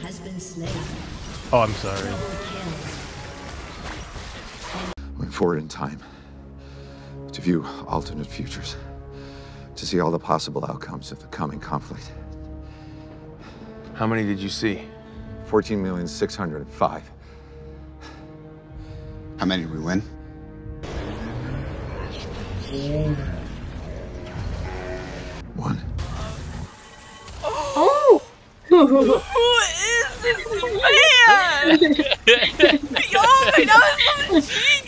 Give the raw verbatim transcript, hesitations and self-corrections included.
has been slain. Oh, I'm sorry. Went forward in time to view alternate futures, to see all the possible outcomes of the coming conflict. How many did you see? fourteen million six hundred five. How many did we win? One. Oh! Who is this man? Oh my god,